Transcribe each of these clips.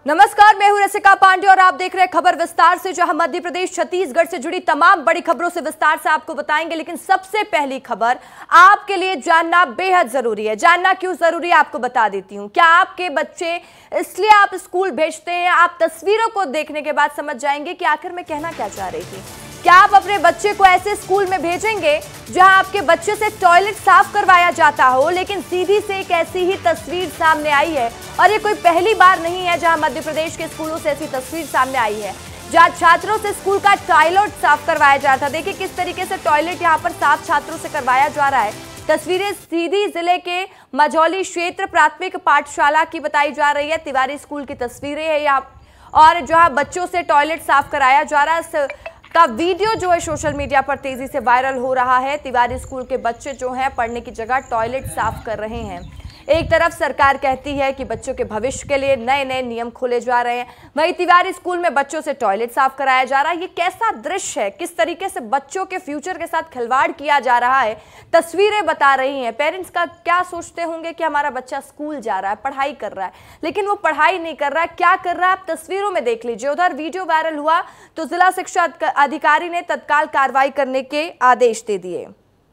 नमस्कार, मैं हूं रसिका पांडे और आप देख रहे हैं खबर विस्तार से, जहां मध्य प्रदेश छत्तीसगढ़ से जुड़ी तमाम बड़ी खबरों से विस्तार से आपको बताएंगे। लेकिन सबसे पहली खबर आपके लिए जानना बेहद जरूरी है। जानना क्यों जरूरी है आपको बता देती हूं। क्या आपके बच्चे इसलिए आप स्कूल भेजते हैं? आप तस्वीरों को देखने के बाद समझ जाएंगे कि आखिर मैं कहना क्या चाह रही थी। क्या आप अपने बच्चे को ऐसे स्कूल में भेजेंगे जहां आपके बच्चे से टॉयलेट साफ करवाया जाता हो? लेकिन सीधी से एक ऐसी ही तस्वीर सामने आई है और ये कोई पहली बार नहीं है जहां मध्य प्रदेश के स्कूलों से ऐसी तस्वीर सामने आई है, जहां छात्रों से स्कूल का टॉयलेट साफ करवाया जाता है। देखिए किस तरीके से टॉयलेट यहां पर साफ छात्रों से करवाया जा रहा है। तस्वीरें सीधी जिले के मझौली क्षेत्र प्राथमिक पाठशाला की बताई जा रही है। तिवारी स्कूल की तस्वीरें है यहाँ, और जहां बच्चों से टॉयलेट साफ कराया जा रहा है का वीडियो जो है सोशल मीडिया पर तेजी से वायरल हो रहा है। तिवारी स्कूल के बच्चे जो हैं पढ़ने की जगह टॉयलेट साफ कर रहे हैं। एक तरफ सरकार कहती है कि बच्चों के भविष्य के लिए नए नए नियम खोले जा रहे हैं, वहीं तिवारी स्कूल में बच्चों से टॉयलेट साफ कराया जा रहा है। ये कैसा दृश्य है, किस तरीके से बच्चों के फ्यूचर के साथ खिलवाड़ किया जा रहा है, तस्वीरें बता रही हैं। पेरेंट्स का क्या सोचते होंगे कि हमारा बच्चा स्कूल जा रहा है, पढ़ाई कर रहा है, लेकिन वो पढ़ाई नहीं कर रहा है, क्या कर रहा है आप तस्वीरों में देख लीजिए। उधर वीडियो वायरल हुआ तो जिला शिक्षा अधिकारी ने तत्काल कार्रवाई करने के आदेश दे दिए।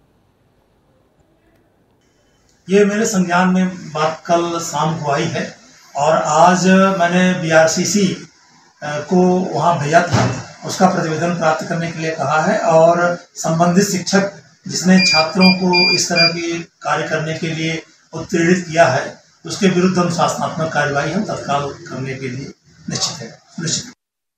ये मेरे संज्ञान में बात कल शाम को आई है और आज मैंने बीआरसीसी को वहाँ भेजा था, उसका प्रतिवेदन प्राप्त करने के लिए कहा है और संबंधित शिक्षक जिसने छात्रों को इस तरह की कार्य करने के लिए उत्प्रेरित किया है उसके विरुद्ध अनुशासनात्मक कार्रवाई हम तत्काल करने के लिए निश्चित।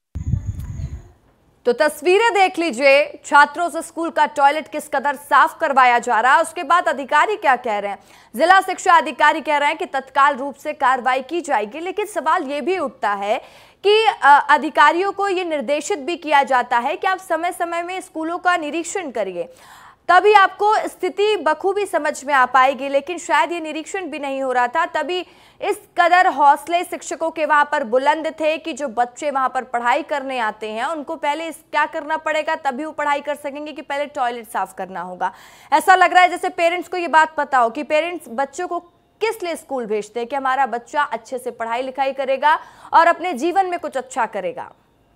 तो तस्वीरें देख लीजिए, छात्रों से स्कूल का टॉयलेट किस कदर साफ करवाया जा रहा है। उसके बाद अधिकारी क्या कह रहे हैं, जिला शिक्षा अधिकारी कह रहे हैं कि तत्काल रूप से कार्रवाई की जाएगी। लेकिन सवाल यह भी उठता है कि अधिकारियों को यह निर्देशित भी किया जाता है कि आप समय समय में स्कूलों का निरीक्षण करिए, तभी आपको स्थिति बखूबी समझ में आ पाएगी। लेकिन शायद ये निरीक्षण भी नहीं हो रहा था, तभी इस कदर हौसले शिक्षकों के वहां पर बुलंद थे कि जो बच्चे वहां पर पढ़ाई करने आते हैं उनको पहले क्या करना पड़ेगा, तभी वो पढ़ाई कर सकेंगे कि पहले टॉयलेट साफ करना होगा। ऐसा लग रहा है जैसे पेरेंट्स को ये बात पता हो कि पेरेंट्स बच्चों को किस लिए स्कूल भेजते हैं, कि हमारा बच्चा अच्छे से पढ़ाई लिखाई करेगा और अपने जीवन में कुछ अच्छा करेगा।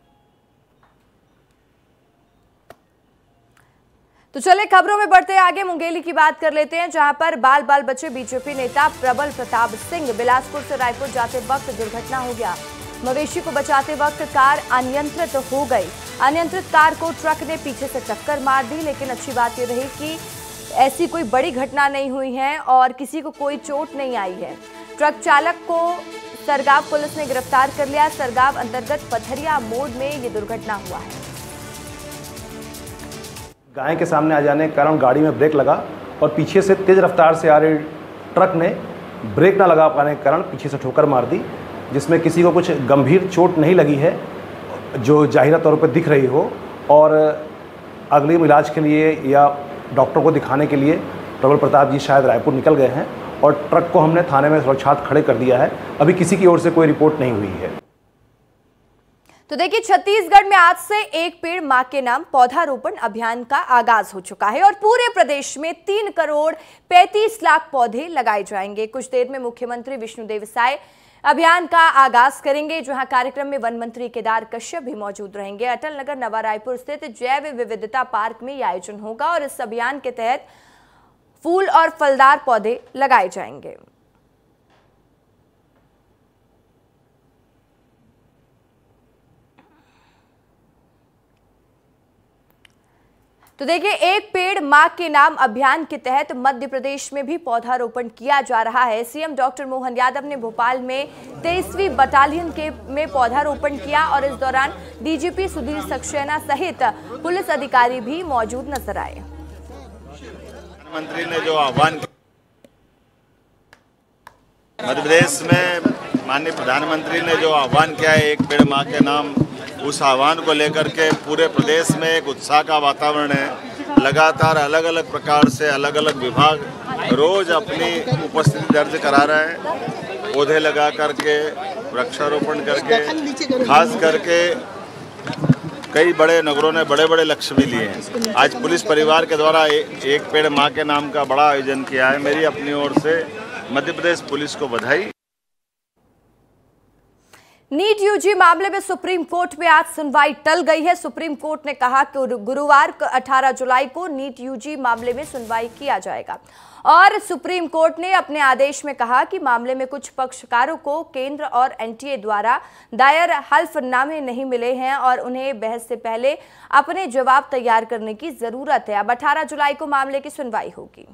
तो चले खबरों में बढ़ते आगे, मुंगेली की बात कर लेते हैं, जहां पर बाल बच्चे बीजेपी नेता प्रबल प्रताप सिंह बिलासपुर से रायपुर जाते वक्त दुर्घटना हो गया। मवेशी को बचाते वक्त कार अनियंत्रित हो गई। अनियंत्रित कार को ट्रक ने पीछे से टक्कर मार दी। लेकिन अच्छी बात यह रही कि ऐसी कोई बड़ी घटना नहीं हुई है और किसी को कोई चोट नहीं आई है। ट्रक चालक को सरगाव पुलिस ने गिरफ्तार कर लिया। सरगाव अंतर्गत पथरिया मोड़ में ये दुर्घटना हुआ है। गाय के सामने आ जाने के कारण गाड़ी में ब्रेक लगा और पीछे से तेज़ रफ्तार से आ रहे ट्रक ने ब्रेक ना लगा पाने के कारण पीछे से ठोकर मार दी, जिसमें किसी को कुछ गंभीर चोट नहीं लगी है जो जाहिरा तौर पर दिख रही हो। और अगले इलाज के लिए या डॉक्टर को दिखाने के लिए प्रबल प्रताप जी शायद रायपुर निकल गए हैं और ट्रक को हमने थाने में सुरक्षार्थ खड़े कर दिया है। अभी किसी की ओर से कोई रिपोर्ट नहीं हुई है। तो देखिए, छत्तीसगढ़ में आज से एक पेड़ मां के नाम पौधारोपण अभियान का आगाज हो चुका है और पूरे प्रदेश में 3 करोड़ 35 लाख पौधे लगाए जाएंगे। कुछ देर में मुख्यमंत्री विष्णुदेव साय अभियान का आगाज करेंगे, जहां कार्यक्रम में वन मंत्री केदार कश्यप भी मौजूद रहेंगे। अटल नगर नवा रायपुर स्थित जैव विविधता पार्क में यह आयोजन होगा और इस अभियान के तहत फूल और फलदार पौधे लगाए जाएंगे। तो देखिए, एक पेड़ मां के नाम अभियान के तहत मध्य प्रदेश में भी पौधारोपण किया जा रहा है। सीएम डॉक्टर मोहन यादव ने भोपाल में 23वीं बटालियन में पौधारोपण किया और इस दौरान डीजीपी सुधीर सक्सेना सहित पुलिस अधिकारी भी मौजूद नजर आए। प्रधानमंत्री ने जो आह्वान किया, मध्य प्रदेश में माननीय प्रधानमंत्री ने जो आह्वान किया है, एक पेड़ मां के नाम, उस आह्वान को लेकर के पूरे प्रदेश में एक उत्साह का वातावरण है। लगातार अलग अलग प्रकार से अलग अलग विभाग रोज अपनी उपस्थिति दर्ज करा रहे हैं। पौधे लगा करके, वृक्षारोपण करके, खास करके कई बड़े नगरों ने बड़े बड़े लक्ष्य भी लिए हैं। आज पुलिस परिवार के द्वारा एक पेड़ मां के नाम का बड़ा आयोजन किया है। मेरी अपनी ओर से मध्य प्रदेश पुलिस को बधाई। नीट यूजी मामले में सुप्रीम कोर्ट में आज सुनवाई टल गई है। सुप्रीम कोर्ट ने कहा कि गुरुवार 18 जुलाई को नीट यूजी मामले में सुनवाई किया जाएगा और सुप्रीम कोर्ट ने अपने आदेश में कहा कि मामले में कुछ पक्षकारों को केंद्र और एनटीए द्वारा दायर हल्फनामे नहीं मिले हैं और उन्हें बहस से पहले अपने जवाब तैयार करने की जरूरत है। अब 18 जुलाई को मामले की सुनवाई होगी।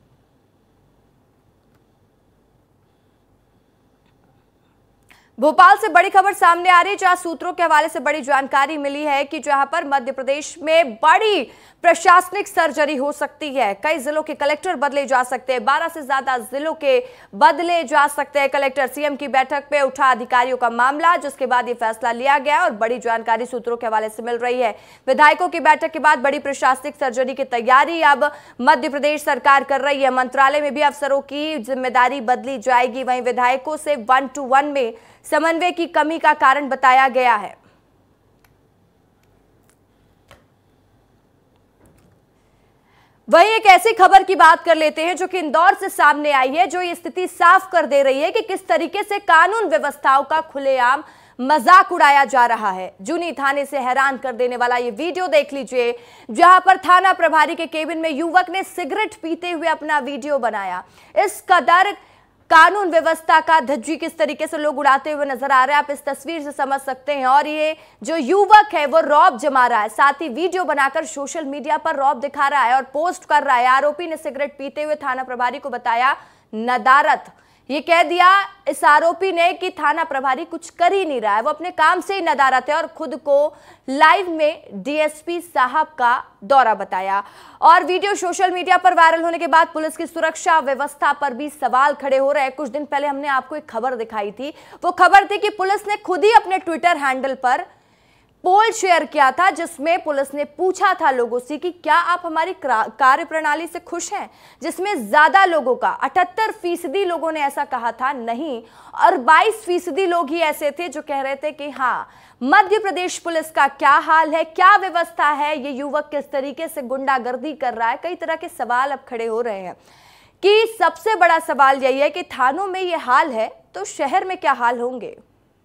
भोपाल से बड़ी खबर सामने आ रही है, जहां सूत्रों के हवाले से बड़ी जानकारी मिली है कि जहां पर मध्य प्रदेश में बड़ी प्रशासनिक सर्जरी हो सकती है। कई जिलों के कलेक्टर बदले जा सकते हैं, 12 से ज्यादा जिलों के बदले जा सकते हैं कलेक्टर। सीएम की बैठक पे उठा अधिकारियों का मामला, जिसके बाद ये फैसला लिया गया और बड़ी जानकारी सूत्रों के हवाले से मिल रही है। विधायकों की बैठक के बाद बड़ी प्रशासनिक सर्जरी की तैयारी अब मध्य प्रदेश सरकार कर रही है। मंत्रालय में भी अफसरों की जिम्मेदारी बदली जाएगी। वहीं विधायकों से 1-to-1 में समन्वय की कमी का कारण बताया गया है। वहीं एक ऐसी खबर की बात कर लेते हैं जो कि इंदौर से सामने आई है, जो ये स्थिति साफ कर दे रही है कि किस तरीके से कानून व्यवस्थाओं का खुलेआम मजाक उड़ाया जा रहा है। जूनी थाने से हैरान कर देने वाला ये वीडियो देख लीजिए, जहां पर थाना प्रभारी के केबिन में युवक ने सिगरेट पीते हुए अपना वीडियो बनाया। इस कदर कानून व्यवस्था का धज्जी किस तरीके से लोग उड़ाते हुए नजर आ रहे हैं, आप इस तस्वीर से समझ सकते हैं। और ये जो युवक है वो रौब जमा रहा है, साथ ही वीडियो बनाकर सोशल मीडिया पर रौब दिखा रहा है और पोस्ट कर रहा है। आरोपी ने सिगरेट पीते हुए थाना प्रभारी को बताया नदारत। ये कह दिया इस आरोपी ने कि थाना प्रभारी कुछ कर ही नहीं रहा है, वो अपने काम से ही नदारत है और खुद को लाइव में डीएसपी साहब का दौरा बताया। और वीडियो सोशल मीडिया पर वायरल होने के बाद पुलिस की सुरक्षा व्यवस्था पर भी सवाल खड़े हो रहे हैं। कुछ दिन पहले हमने आपको एक खबर दिखाई थी, वो खबर थी कि पुलिस ने खुद ही अपने ट्विटर हैंडल पर पोल शेयर किया था, जिसमें पुलिस ने पूछा था लोगों से कि क्या आप हमारी कार्य प्रणाली से खुश हैं, जिसमें ज्यादा लोगों का 78% लोगों ने ऐसा कहा था नहीं, और 22% लोग ही ऐसे थे जो कह रहे थे कि हाँ, मध्य प्रदेश पुलिस का क्या हाल है, क्या व्यवस्था है, ये युवक किस तरीके से गुंडागर्दी कर रहा है। कई तरह के सवाल अब खड़े हो रहे हैं कि सबसे बड़ा सवाल यही है कि थानों में ये हाल है तो शहर में क्या हाल होंगे।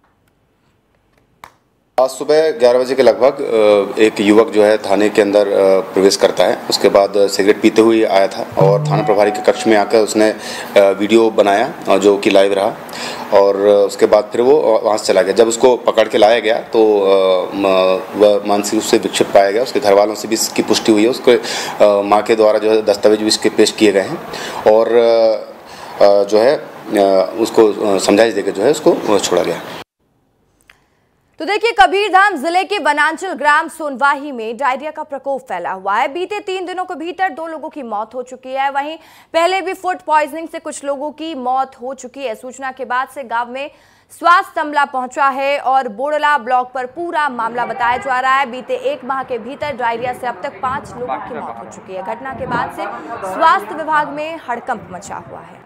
आज सुबह 11 बजे के लगभग एक युवक जो है थाने के अंदर प्रवेश करता है। उसके बाद सिगरेट पीते हुए आया था और थाना प्रभारी के कक्ष में आकर उसने वीडियो बनाया जो कि लाइव रहा और उसके बाद फिर वो वहाँ से चला गया। जब उसको पकड़ के लाया गया तो वह मानसिक रूप से विक्षिप्त पाया गया। उसके घर वालों से भी इसकी पुष्टि हुई है। उसके माँ के द्वारा जो है दस्तावेज भी इसके पेश किए गए हैं और जो है उसको समझाइश देकर जो है उसको छोड़ा गया। तो देखिए, कबीरधाम जिले के वनांचल ग्राम सोनवाही में डायरिया का प्रकोप फैला हुआ है। बीते 3 दिनों के भीतर 2 लोगों की मौत हो चुकी है। वहीं पहले भी फूड पॉइजनिंग से कुछ लोगों की मौत हो चुकी है। सूचना के बाद से गांव में स्वास्थ्य अमला पहुंचा है और बोड़ला ब्लॉक पर पूरा मामला बताया जा रहा है। बीते 1 माह के भीतर डायरिया से अब तक 5 लोगों की मौत हो चुकी है। घटना के बाद से स्वास्थ्य विभाग में हड़कंप मचा हुआ है।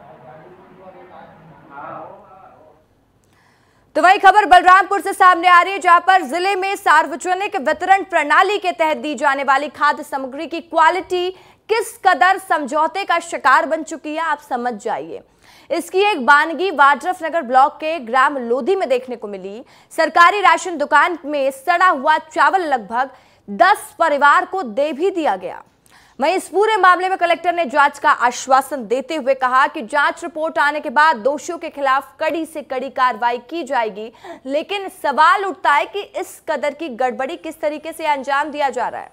तो वही खबर बलरामपुर से सामने आ रही है, जहां पर जिले में सार्वजनिक वितरण प्रणाली के तहत दी जाने वाली खाद्य सामग्री की क्वालिटी किस कदर समझौते का शिकार बन चुकी है, आप समझ जाइए। इसकी एक बानगी वाड्रफ नगर ब्लॉक के ग्राम लोधी में देखने को मिली। सरकारी राशन दुकान में सड़ा हुआ चावल लगभग 10 परिवार को दे भी दिया गया। वहीं इस पूरे मामले में कलेक्टर ने जांच का आश्वासन देते हुए कहा कि जांच रिपोर्ट आने के बाद दोषियों के खिलाफ कड़ी से कड़ी कार्रवाई की जाएगी। लेकिन सवाल उठता है कि इस कदर की गड़बड़ी किस तरीके से अंजाम दिया जा रहा है।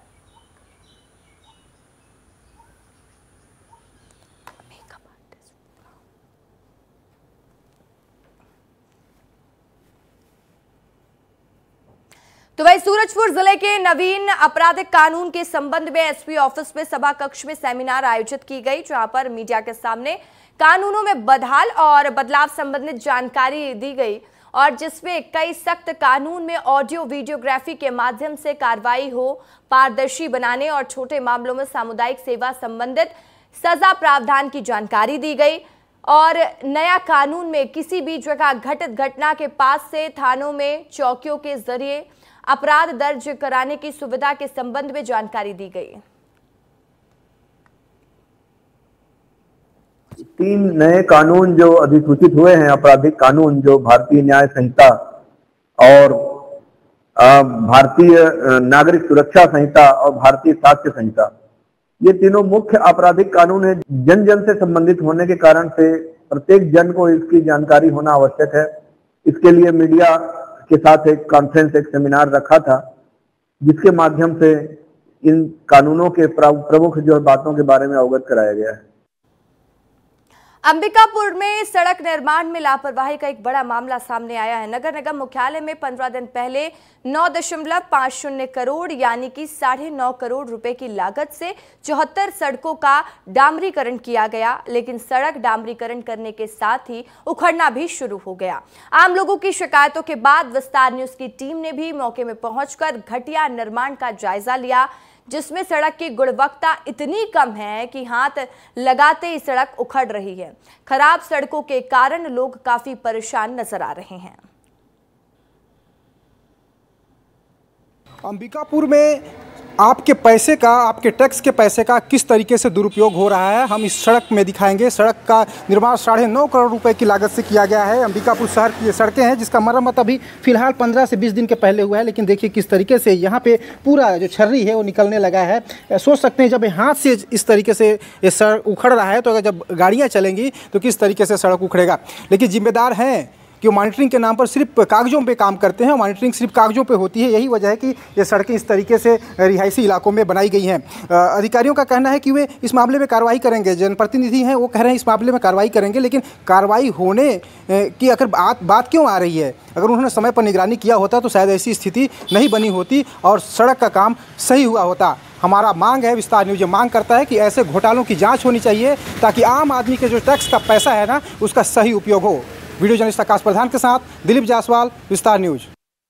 तो वही सूरजपुर जिले के नवीन आपराधिक कानून के संबंध में एसपी ऑफिस में सभा कक्ष में सेमिनार आयोजित की गई, जहां पर मीडिया के सामने कानूनों में बदहाल और बदलाव संबंधित जानकारी दी गई और जिसमें कई सख्त कानून में ऑडियो वीडियोग्राफी के माध्यम से कार्रवाई हो, पारदर्शी बनाने और छोटे मामलों में सामुदायिक सेवा संबंधित सजा प्रावधान की जानकारी दी गई। और नया कानून में किसी भी जगह घटित घटना के पास से थानों में चौकियों के जरिए अपराध दर्ज कराने की सुविधा के संबंध में जानकारी दी गई। 3 नए कानून जो अधिसूचित हुए हैं, आपराधिक कानून जो भारतीय न्याय संहिता और भारतीय नागरिक सुरक्षा संहिता और भारतीय साक्ष्य संहिता, ये तीनों मुख्य आपराधिक कानून है। जन जन से संबंधित होने के कारण से प्रत्येक जन को इसकी जानकारी होना आवश्यक है। इसके लिए मीडिया के साथ एक कॉन्फ्रेंस, एक सेमिनार रखा था, जिसके माध्यम से इन कानूनों के प्रमुख जो बातों के बारे में अवगत कराया गया है। अंबिकापुर में सड़क निर्माण में लापरवाही का एक बड़ा मामला सामने आया है। नगर निगम मुख्यालय में 15 दिन पहले 9.50 करोड़ यानी कि 9.5 करोड़ रुपए की लागत से 74 सड़कों का डामरीकरण किया गया, लेकिन सड़क डामरीकरण करने के साथ ही उखड़ना भी शुरू हो गया। आम लोगों की शिकायतों के बाद विस्तार न्यूज की टीम ने भी मौके में पहुंचकर घटिया निर्माण का जायजा लिया, जिसमें सड़क की गुणवत्ता इतनी कम है कि हाथ लगाते ही सड़क उखड़ रही है। खराब सड़कों के कारण लोग काफी परेशान नजर आ रहे हैं। अंबिकापुर में आपके पैसे का, आपके टैक्स के पैसे का किस तरीके से दुरुपयोग हो रहा है, हम इस सड़क में दिखाएंगे। सड़क का निर्माण 9.5 करोड़ रुपए की लागत से किया गया है। अंबिकापुर शहर की ये सड़कें हैं, जिसका मरम्मत अभी फिलहाल 15 से 20 दिन के पहले हुआ है, लेकिन देखिए किस तरीके से यहाँ पे पूरा जो छर्री है वो निकलने लगा है। सोच सकते हैं जब हाथ से इस तरीके से ये सड़क उखड़ रहा है, तो अगर जब गाड़ियाँ चलेंगी तो किस तरीके से सड़क उखड़ेगा। लेकिन जिम्मेदार हैं कि मॉनिटरिंग के नाम पर सिर्फ कागजों पे काम करते हैं। मॉनिटरिंग सिर्फ कागजों पे होती है। यही वजह है कि ये सड़कें इस तरीके से रिहायशी इलाकों में बनाई गई हैं। अधिकारियों का कहना है कि वे इस मामले में कार्रवाई करेंगे। जनप्रतिनिधि हैं, वो कह रहे हैं इस मामले में कार्रवाई करेंगे, लेकिन कार्रवाई होने की अगर बात क्यों आ रही है? अगर उन्होंने समय पर निगरानी किया होता तो शायद ऐसी स्थिति नहीं बनी होती और सड़क का काम सही हुआ होता। हमारा मांग है, विस्तार न्यूज मांग करता है कि ऐसे घोटालों की जाँच होनी चाहिए, ताकि आम आदमी के जो टैक्स का पैसा है ना, उसका सही उपयोग हो। वीडियो जर्नलिस्ट आकाश प्रधान के साथ दिलीप जायसवाल, विस्तार न्यूज।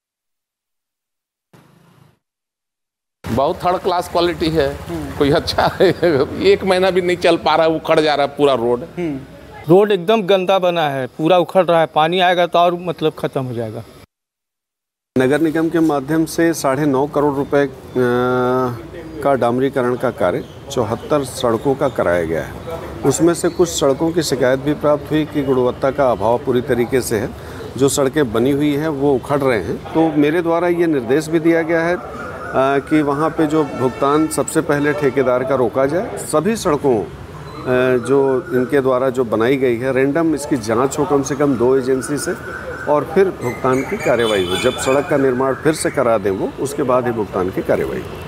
बहुत थर्ड क्लास क्वालिटी है, कोई अच्छा है। 1 महीना भी नहीं चल पा रहा है, उखड़ जा रहा है पूरा रोड। रोड एकदम गंदा बना है, पूरा उखड़ रहा है। पानी आएगा तो और मतलब खत्म हो जाएगा। नगर निगम के माध्यम से 9.5 करोड़ रुपए का डामरीकरण का कार्य 74 सड़कों का कराया गया है। उसमें से कुछ सड़कों की शिकायत भी प्राप्त हुई कि गुणवत्ता का अभाव पूरी तरीके से है। जो सड़कें बनी हुई हैं वो उखड़ रहे हैं। तो मेरे द्वारा ये निर्देश भी दिया गया है कि वहाँ पे जो भुगतान सबसे पहले ठेकेदार का रोका जाए। सभी सड़कों जो इनके द्वारा जो बनाई गई है, रैंडम इसकी जांच हो कम से कम 2 एजेंसी से, और फिर भुगतान की कार्यवाही हो। जब सड़क का निर्माण फिर से करा दें वो, उसके बाद ही भुगतान की कार्यवाही हो।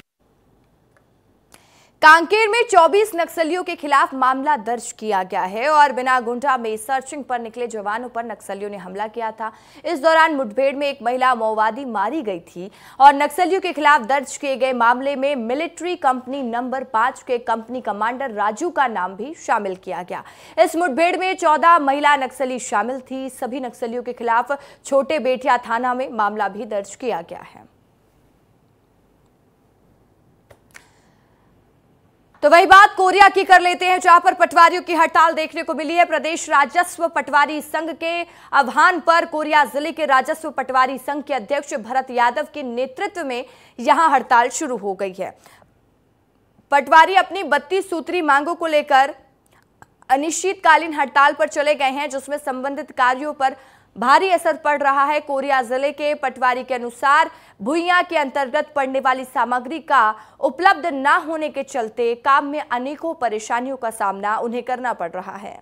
कांकेर में 24 नक्सलियों के खिलाफ मामला दर्ज किया गया है और बिना गुंडा में सर्चिंग पर निकले जवानों पर नक्सलियों ने हमला किया था। इस दौरान मुठभेड़ में एक महिला माओवादी मारी गई थी और नक्सलियों के खिलाफ दर्ज किए गए मामले में मिलिट्री कंपनी नंबर 5 के कंपनी कमांडर राजू का नाम भी शामिल किया गया। इस मुठभेड़ में 14 महिला नक्सली शामिल थी। सभी नक्सलियों के खिलाफ छोटे बेटिया थाना में मामला भी दर्ज किया गया है। तो वही बात कोरिया की कर लेते हैं, जहां पर पटवारियों की हड़ताल देखने को मिली है। प्रदेश राजस्व पटवारी संघ के आह्वान पर कोरिया जिले के राजस्व पटवारी संघ के अध्यक्ष भरत यादव के नेतृत्व में यहां हड़ताल शुरू हो गई है। पटवारी अपनी 32 सूत्री मांगों को लेकर अनिश्चितकालीन हड़ताल पर चले गए हैं, जिसमें संबंधित कार्यों पर भारी असर पड़ रहा है। कोरिया जिले के पटवारी के अनुसार भुइयां के अंतर्गत पड़ने वाली सामग्री का उपलब्ध न होने के चलते काम में अनेकों परेशानियों का सामना उन्हें करना पड़ रहा है।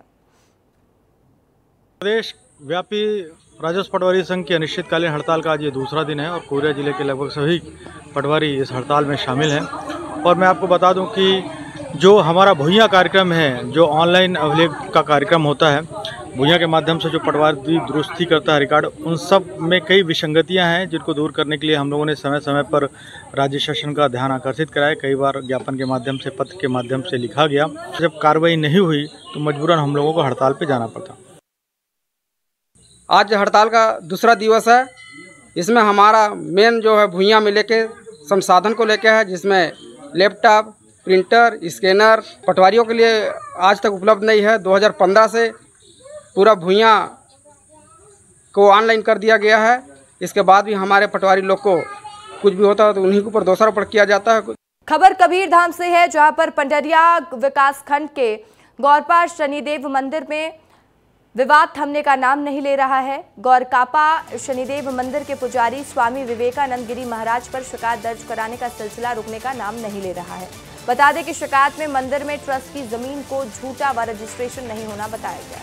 प्रदेश व्यापी राजस्व पटवारी संघ की अनिश्चितकालीन हड़ताल का आज ये दूसरा दिन है और कोरिया जिले के लगभग सभी पटवारी इस हड़ताल में शामिल हैं। और मैं आपको बता दूं कि जो हमारा भुइयां कार्यक्रम है, जो ऑनलाइन अभिलेख का कार्यक्रम होता है, भुइयां के माध्यम से जो पटवारी दुरुस्ती करता है रिकॉर्ड, उन सब में कई विसंगतियां हैं, जिनको दूर करने के लिए हम लोगों ने समय समय पर राज्य शासन का ध्यान आकर्षित कराया। कई बार ज्ञापन के माध्यम से, पत्र के माध्यम से लिखा गया। जब कार्रवाई नहीं हुई तो मजबूरन हम लोगों को हड़ताल पर जाना पड़ा। आज हड़ताल का दूसरा दिवस है। इसमें हमारा मेन जो है भुइयां में लेके संसाधन को लेके है, जिसमें लैपटॉप, प्रिंटर, स्कैनर पटवारियों के लिए आज तक उपलब्ध नहीं है। 2015 से पूरा भुइयां को ऑनलाइन कर दिया गया है। इसके बाद भी हमारे पटवारी लोग को कुछ भी होता है तो उन्हीं के ऊपर दोषारोपण किया जाता है। खबर कबीरधाम से है, जहां पर पंडरिया विकास खंड के गौरपा शनिदेव मंदिर में विवाद थमने का नाम नहीं ले रहा है। गौरकापा शनिदेव मंदिर के पुजारी स्वामी विवेकानंद गिरी महाराज पर शिकायत दर्ज कराने का सिलसिला रुकने का नाम नहीं ले रहा है। बता दें कि शिकायत में मंदिर में ट्रस्ट की जमीन को झूठा व रजिस्ट्रेशन नहीं होना बताया गया।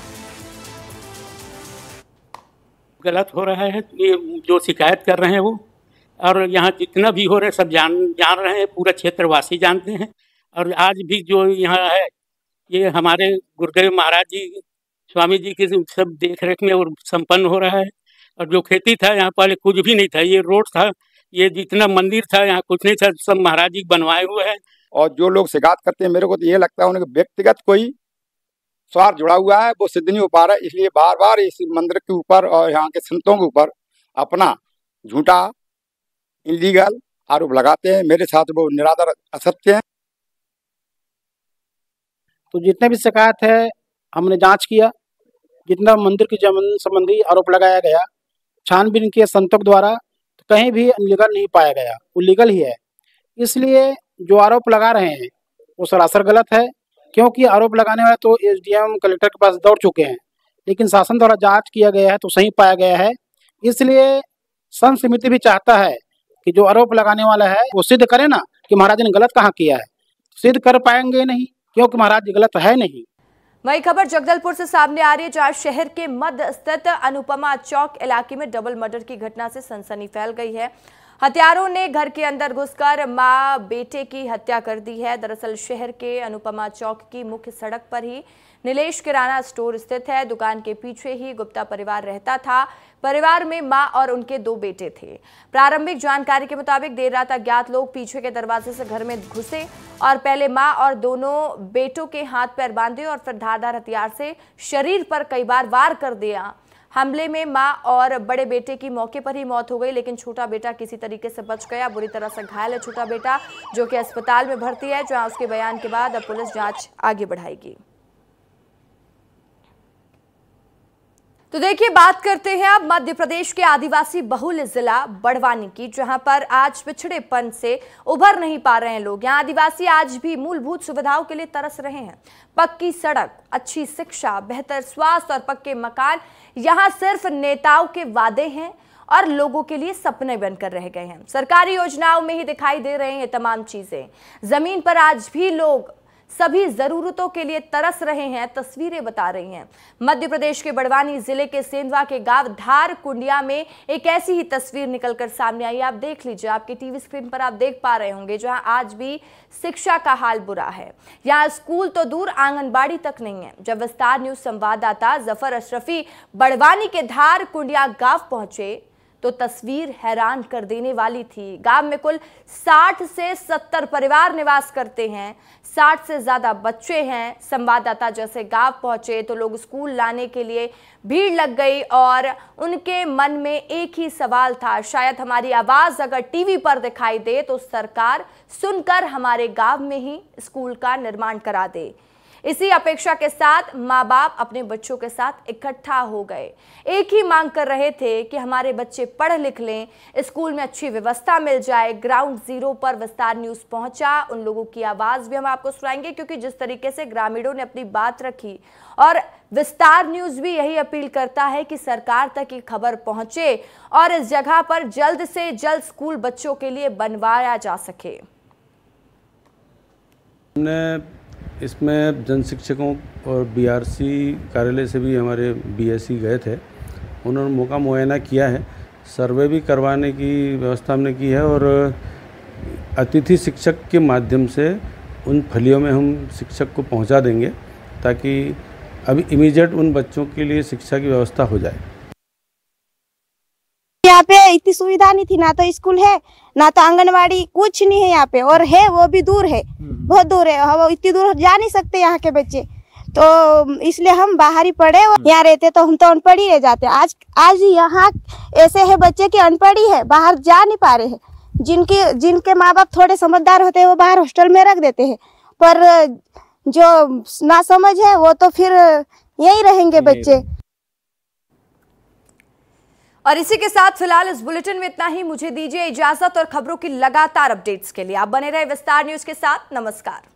गलत हो रहा है ये जो शिकायत कर रहे हैं वो, और यहाँ जितना भी हो रहे सब जान रहे हैं, पूरा क्षेत्रवासी जानते हैं। और आज भी जो यहाँ है ये हमारे गुरुदेव महाराज जी स्वामी जी की सब देख रेख में और संपन्न हो रहा है। और जो खेती था यहाँ पहले कुछ भी नहीं था, ये रोड था, ये जितना मंदिर था यहाँ कुछ नहीं था, सब महाराज जी बनवाए हुए हैं। और जो लोग शिकायत करते हैं मेरे को तो ये लगता है उनके व्यक्तिगत कोई स्वार्थ जुड़ा हुआ है, वो सिद्ध नहीं हो पा रहा है, इसलिए बार बार इस मंदिर के ऊपर और यहाँ के संतों के ऊपर अपना झूठा इलीगल आरोप लगाते हैं। मेरे साथ वो निराधार असत्य है। तो जितने भी शिकायत है हमने जांच किया, जितना मंदिर की जमीन संबंधी आरोप लगाया गया छानबीन किए संतों द्वारा, तो कहीं भी इलीगल नहीं पाया गया, वो लीगल ही है। इसलिए जो आरोप लगा रहे हैं वो सरासर गलत है, क्योंकि आरोप लगाने वाले तो एसडीएम कलेक्टर के पास दौड़ चुके हैं, लेकिन शासन द्वारा जांच किया गया है तो सही पाया गया है। इसलिए संत समिति भी चाहता है कि जो आरोप लगाने वाला है वो सिद्ध करे ना कि महाराज ने गलत कहाँ किया है। सिद्ध कर पाएंगे नहीं, क्योंकि महाराज जी गलत है नहीं। वही खबर जगदलपुर से सामने आ रही है, जहां शहर के मध्य स्थित अनुपमा चौक इलाके में डबल मर्डर की घटना से सनसनी फैल गई है। हत्यारों ने घर के अंदर घुसकर मां बेटे की हत्या कर दी है। दरअसल शहर के अनुपमा चौक की मुख्य सड़क पर ही नीलेश किराना स्टोर स्थित है। दुकान के पीछे ही गुप्ता परिवार रहता था। परिवार में मां और उनके 2 बेटे थे। प्रारंभिक जानकारी के मुताबिक देर रात अज्ञात लोग पीछे के दरवाजे से घर में घुसे और पहले मां और दोनों बेटों के हाथ पैर बांधे और फिर धारदार हथियार से शरीर पर कई बार वार कर दिया। हमले में मां और बड़े बेटे की मौके पर ही मौत हो गई, लेकिन छोटा बेटा किसी तरीके से बच गया। बुरी तरह से घायल है छोटा बेटा, जो कि अस्पताल में भर्ती है, जहां उसके बयान के बाद अब पुलिस जांच आगे बढ़ाएगी। तो देखिए, बात करते हैं अब मध्य प्रदेश के आदिवासी बहुल जिला बड़वानी की, जहां पर आज पिछड़ेपन से उभर नहीं पा रहे हैं लोग। यहां आदिवासी आज भी मूलभूत सुविधाओं के लिए तरस रहे हैं। पक्की सड़क, अच्छी शिक्षा, बेहतर स्वास्थ्य और पक्के मकान यहां सिर्फ नेताओं के वादे हैं और लोगों के लिए सपने बनकर रह गए हैं। सरकारी योजनाओं में ही दिखाई दे रहे हैं तमाम चीजें। जमीन पर आज भी लोग सभी जरूरतों के लिए तरस रहे हैं, तस्वीरें बता रही हैं। मध्य प्रदेश के बड़वानी जिले के सेंधवा के गांव धार कुंडिया में एक ऐसी ही तस्वीर निकलकर सामने आई। आप देख लीजिए, आपके टीवी स्क्रीन पर आप देख पा रहे होंगे, जहां आज भी शिक्षा का हाल बुरा है। यहां स्कूल तो दूर, आंगनबाड़ी तक नहीं है। जब विस्तार न्यूज संवाददाता जफर अशरफी बड़वानी के धार कुंडिया गांव पहुंचे तो तस्वीर हैरान कर देने वाली थी। गांव में कुल 60 से 70 परिवार निवास करते हैं। 60 से ज्यादा बच्चे हैं। संवाददाता जैसे गांव पहुंचे तो लोग स्कूल लाने के लिए भीड़ लग गई और उनके मन में एक ही सवाल था, शायद हमारी आवाज अगर टीवी पर दिखाई दे तो सरकार सुनकर हमारे गांव में ही स्कूल का निर्माण करा दे। इसी अपेक्षा के साथ माँ बाप अपने बच्चों के साथ इकट्ठा हो गए। एक ही मांग कर रहे थे कि हमारे बच्चे पढ़ लिख लें, स्कूल में अच्छी व्यवस्था मिल जाए। ग्राउंड जीरो पर विस्तार न्यूज पहुंचा। उन लोगों की आवाज भी हम आपको सुनाएंगे, क्योंकि जिस तरीके से ग्रामीणों ने अपनी बात रखी, और विस्तार न्यूज भी यही अपील करता है कि सरकार तक ये खबर पहुंचे और इस जगह पर जल्द से जल्द स्कूल बच्चों के लिए बनवाया जा सके। इसमें जन शिक्षकों और बीआरसी कार्यालय से भी हमारे बीएससी गए थे। उन्होंने मौका मुआयना किया है, सर्वे भी करवाने की व्यवस्था हमने की है और अतिथि शिक्षक के माध्यम से उन फलियों में हम शिक्षक को पहुंचा देंगे, ताकि अभी इमीडिएट उन बच्चों के लिए शिक्षा की व्यवस्था हो जाए। यहाँ पे इतनी सुविधा नहीं थी, ना तो स्कूल है ना तो आंगनवाड़ी, कुछ नहीं है यहाँ पे, और है वो भी दूर है, बहुत दूर है। हम इतनी दूर जा नहीं सकते यहाँ के बच्चे, तो इसलिए हम बाहर ही पढ़े। यहाँ रहते तो हम तो अनपढ़ ही रह जाते। आज यहाँ ऐसे है बच्चे की अनपढ़ ही है, बाहर जा नहीं पा रहे हैं। जिनके माँ बाप थोड़े समझदार होते हैं वो बाहर हॉस्टल में रख देते हैं, पर जो ना समझ है वो तो फिर यही रहेंगे बच्चे। और इसी के साथ फिलहाल इस बुलेटिन में इतना ही। मुझे दीजिए इजाजत, और खबरों की लगातार अपडेट्स के लिए आप बने रहे विस्तार न्यूज के साथ। नमस्कार।